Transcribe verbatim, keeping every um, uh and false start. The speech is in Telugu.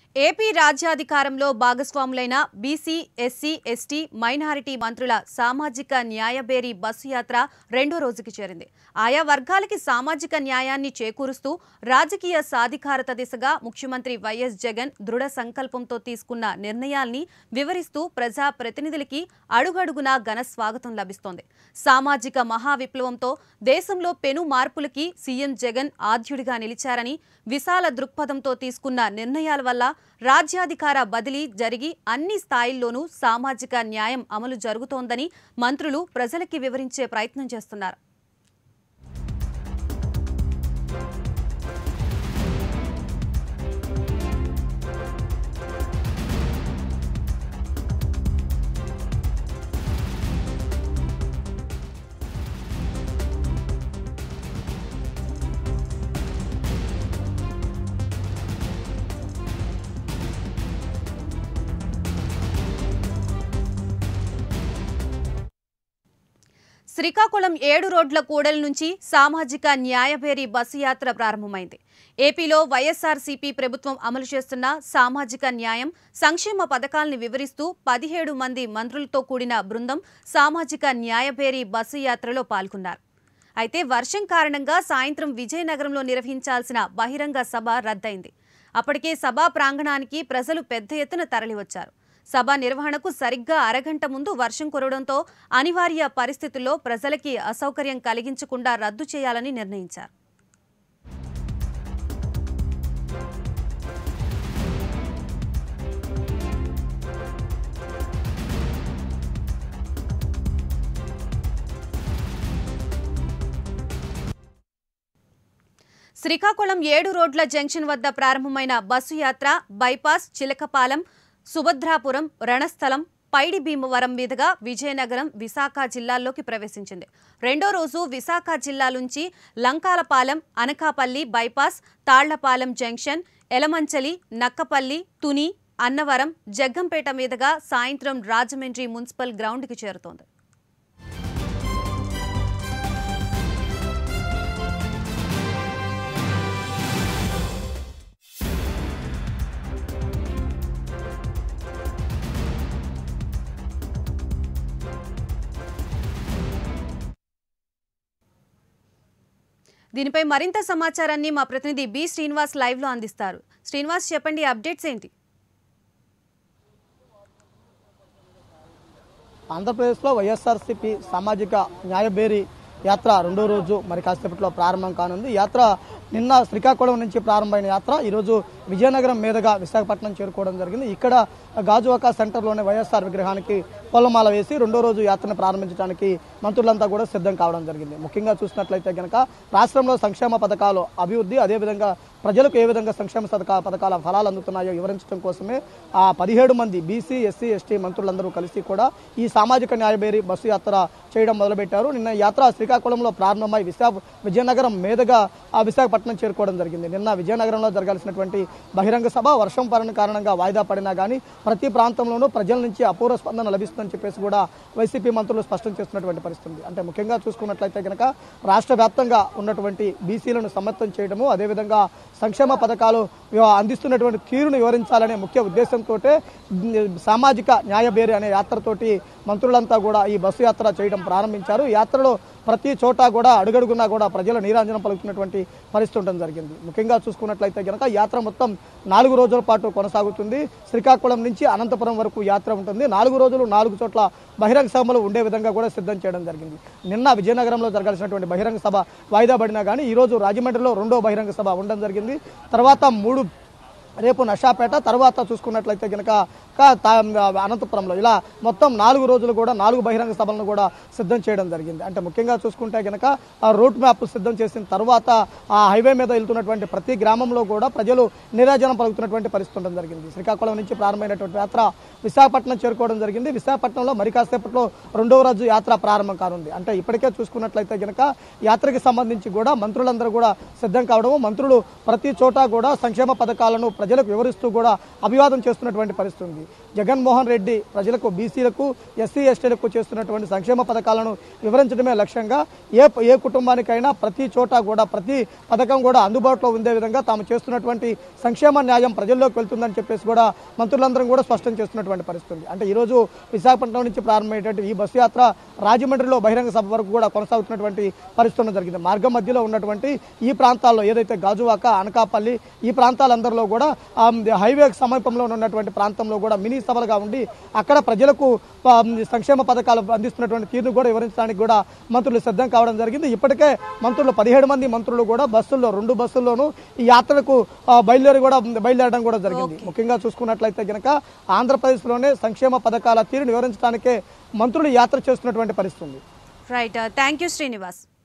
ఏపీ రాజ్యాధికారంలో భాగస్వాములైన బీసీ, ఎస్సీ, ఎస్టీ, మైనారిటీ మంత్రుల సామాజిక న్యాయబేరీ బస్సు యాత్ర రెండో రోజుకి చేరింది. ఆయా వర్గాలకి సామాజిక న్యాయాన్ని చేకూరుస్తూ రాజకీయ సాధికారత దిశగా ముఖ్యమంత్రి వైఎస్ జగన్ దృఢ సంకల్పంతో తీసుకున్న నిర్ణయాల్ని వివరిస్తూ ప్రజా ప్రతినిధులకి అడుగడుగునా ఘన స్వాగతం లభిస్తోంది. సామాజిక మహావిప్లవంతో దేశంలో పెను మార్పులకి సీఎం జగన్ ఆద్యుడిగా నిలిచారని, విశాల దృక్పథంతో తీసుకున్న నిర్ణయాల వల్ల రాజ్యాధికార బదిలీ జరిగి అన్ని స్థాయిల్లోనూ సామాజిక న్యాయం అమలు జరుగుతోందని మంత్రులు ప్రజలకి వివరించే ప్రయత్నం చేస్తున్నారు. శ్రీకాకుళం ఏడు రోడ్ల కూడలి నుంచి సామాజిక న్యాయబేరీ బస్సు యాత్ర ప్రారంభమైంది. ఏపీలో వైఎస్ఆర్సీపీ ప్రభుత్వం అమలు చేస్తున్న సామాజిక న్యాయం, సంక్షేమ పథకాలను వివరిస్తూ పదిహేడు మంది మంత్రులతో కూడిన బృందం సామాజిక న్యాయబేరీ బస్సు యాత్రలో పాల్గొన్నారు. అయితే వర్షం కారణంగా సాయంత్రం విజయనగరంలో నిర్వహించాల్సిన బహిరంగ సభ రద్దయింది. అప్పటికే సభా ప్రాంగణానికి ప్రజలు పెద్ద ఎత్తున తరలివచ్చారు. సభ నిర్వహణకు సరిగ్గా అరగంట ముందు వర్షం కురవడంతో అనివార్య పరిస్థితుల్లో ప్రజలకి అసౌకర్యం కలిగించకుండా రద్దు చేయాలని నిర్ణయించారు. శ్రీకాకుళం ఏడు రోడ్ల జంక్షన్ వద్ద ప్రారంభమైన బస్సు యాత్ర బైపాస్, చిలకపాలెం, సుభద్రాపురం, రణస్థలం, పైడి భీమవరం మీదుగా విజయనగరం, విశాఖ జిల్లాల్లోకి ప్రవేశించింది. రెండో రోజు విశాఖ జిల్లా నుంచి లంకాలపాలెం, అనకాపల్లి బైపాస్, తాళ్లపాలెం జంక్షన్, ఎలమంచలి, నక్కపల్లి, తుని, అన్నవరం, జగ్గంపేట మీదుగా సాయంత్రం రాజమండ్రి మున్సిపల్ గ్రౌండ్కి చేరుతోంది. దీనిపై మరింత సమాచారాన్ని మా ప్రతినిధి బి శ్రీనివాస్ లైవ్ లో అందిస్తారు. శ్రీనివాస్, చెప్పండి, అప్డేట్స్ ఏంటి? ఆంధ్రప్రదేశ్లో వైఎస్ఆర్సీపీ సామాజిక న్యాయబేరీ యాత్ర రెండో రోజు మరి కాసేపట్లో ప్రారంభం కానుంది. యాత్ర నిన్న శ్రీకాకుళం నుంచి ప్రారంభమైన యాత్ర ఈరోజు విజయనగరం మీదుగా విశాఖపట్నం చేరుకోవడం జరిగింది. ఇక్కడ గాజువాక సెంటర్లోని వైఎస్ఆర్ విగ్రహానికి పొలమాల వేసి రెండో రోజు యాత్రను ప్రారంభించడానికి మంత్రులంతా కూడా సిద్ధం కావడం జరిగింది. ముఖ్యంగా చూసినట్లయితే కనుక రాష్ట్రంలో సంక్షేమ పథకాలు అభివృద్ధి, అదేవిధంగా ప్రజలకు ఏ విధంగా సంక్షేమ పథకాల ఫలాలు అందుతున్నాయో వివరించడం కోసమే ఆ పదిహేడు మంది బీసీ, ఎస్సీ, ఎస్టీ మంత్రులందరూ కలిసి కూడా ఈ సామాజిక న్యాయబేరీ బస్సు యాత్ర చేయడం మొదలుపెట్టారు. నిన్న యాత్ర శ్రీకాకుళంలో ప్రారంభమై విశాఖ విజయనగరం మీదుగా ఆ విశాఖపట్నం చేరుకోవడం జరిగింది. నిన్న విజయనగరంలో జరగాల్సినటువంటి బహిరంగ సభ వర్షం పడిన కారణంగా వాయిదా పడినా కానీ ప్రతి ప్రాంతంలోనూ ప్రజల నుంచి అపూర్వ స్పందన లభిస్తుందని చెప్పేసి కూడా వైసీపీ మంత్రులు స్పష్టం చేస్తున్నటువంటి పరిస్థితి. అంటే ముఖ్యంగా చూసుకున్నట్లయితే కనుక రాష్ట్ర వ్యాప్తంగా ఉన్నటువంటి బీసీలను సమర్థం చేయడము, అదేవిధంగా సంక్షేమ పథకాలు అందిస్తున్నటువంటి తీరును వివరించాలనే ముఖ్య ఉద్దేశంతో సామాజిక న్యాయబేరీ అనే యాత్రతోటి మంత్రులంతా కూడా ఈ బస్సు యాత్ర చేయడం ప్రారంభించారు. యాత్రలో ప్రతి చోట కూడా అడుగడుగునా కూడా ప్రజల నీరాంజనం పలుకుతున్నటువంటి పరిస్థితి ఉండడం జరిగింది. ముఖ్యంగా చూసుకున్నట్లయితే కనుక యాత్ర మొత్తం నాలుగు రోజుల పాటు కొనసాగుతుంది. శ్రీకాకుళం నుంచి అనంతపురం వరకు యాత్ర ఉంటుంది. నాలుగు రోజులు నాలుగు చోట్ల బహిరంగ సభలు ఉండే విధంగా కూడా సిద్ధం చేయడం జరిగింది. నిన్న విజయనగరంలో జరగాల్సినటువంటి బహిరంగ సభ వాయిదా పడినా కానీ ఈరోజు రాజమండ్రిలో రెండో బహిరంగ సభ ఉండడం జరిగింది. తర్వాత మూడు రేపు నషాపేట, తర్వాత చూసుకున్నట్లయితే కనుక అనంతపురంలో ఇలా మొత్తం నాలుగు రోజులు కూడా నాలుగు బహిరంగ సభలను కూడా సిద్ధం చేయడం జరిగింది. అంటే ముఖ్యంగా చూసుకుంటే కనుక ఆ రూట్ మ్యాప్ సిద్ధం చేసిన తర్వాత ఆ హైవే మీద వెళ్తున్నటువంటి ప్రతి గ్రామంలో కూడా ప్రజలు నీరాజనం పలుకుతున్నటువంటి పరిస్థితి ఉండడం జరిగింది. శ్రీకాకుళం నుంచి ప్రారంభమైనటువంటి యాత్ర విశాఖపట్నం చేరుకోవడం జరిగింది. విశాఖపట్నంలో మరి కాసేపట్లో రెండవ రోజు యాత్ర ప్రారంభం కానుంది. అంటే ఇప్పటికే చూసుకున్నట్లయితే కనుక యాత్రకి సంబంధించి కూడా మంత్రులందరూ కూడా సిద్ధం కావడము, మంత్రులు ప్రతి చోట కూడా సంక్షేమ పథకాలను ప్రజలకు వివరిస్తూ కూడా అభివాదం చేస్తున్నటువంటి పరిస్థితి ఉంది. జగన్మోహన్ రెడ్డి ప్రజలకు బీసీలకు ఎస్సీ ఎస్టీలకు చేస్తున్నటువంటి సంక్షేమ పథకాలను వివరించడమే లక్ష్యంగా ఏ ఏ కుటుంబానికైనా ప్రతి చోట కూడా ప్రతి పథకం కూడా అందుబాటులో ఉండే విధంగా తాము చేస్తున్నటువంటి సంక్షేమ న్యాయం ప్రజల్లోకి వెళ్తుందని చెప్పేసి కూడా మంత్రులందరం కూడా స్పష్టం చేస్తున్నటువంటి పరిస్థితి. అంటే ఈరోజు విశాఖపట్నం నుంచి ప్రారంభమైనటువంటి ఈ బస్సు యాత్ర రాజమండ్రిలో బహిరంగ సభ వరకు కూడా కొనసాగుతున్నటువంటి పరిస్థితి జరిగింది. మార్గం మధ్యలో ఉన్నటువంటి ఈ ప్రాంతాల్లో ఏదైతే గాజువాక, అనకాపల్లి ఈ ప్రాంతాలందరిలో కూడా హైవే సమీపంలో ఉన్నటువంటి ప్రాంతంలో కూడా మినీ సభలుగా ఉండి అక్కడ ప్రజలకు సంక్షేమ పథకాలు అందిస్తున్నటువంటి తీరును కూడా వివరించడానికి కూడా మంత్రులు సిద్ధం కావడం జరిగింది. ఇప్పటికే మంత్రులు పదిహేడు మంది మంత్రులు కూడా బస్సుల్లో రెండు బస్సుల్లోనూ ఈ యాత్రకు బయలుదేరి కూడా బయలుదేరడం కూడా జరిగింది. ముఖ్యంగా చూసుకున్నట్లయితే కనుక ఆంధ్రప్రదేశ్లోనే సంక్షేమ పథకాల తీరును వివరించడానికే మంత్రులు యాత్ర చేస్తున్నటువంటి పరిస్థితి ఉంది. Right, thank you Srinivas.